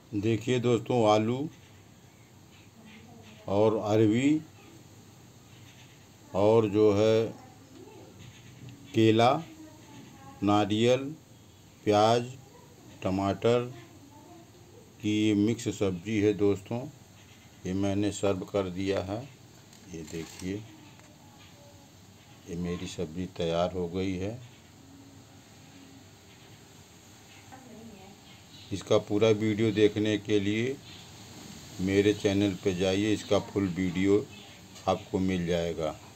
देखिए दोस्तों, आलू और अरवी और जो है केला, नारियल, प्याज, टमाटर की ये मिक्स सब्जी है दोस्तों। ये मैंने सर्व कर दिया है। ये देखिए, ये मेरी सब्जी तैयार हो गई है। इसका पूरा वीडियो देखने के लिए मेरे चैनल पे जाइए, इसका फुल वीडियो आपको मिल जाएगा।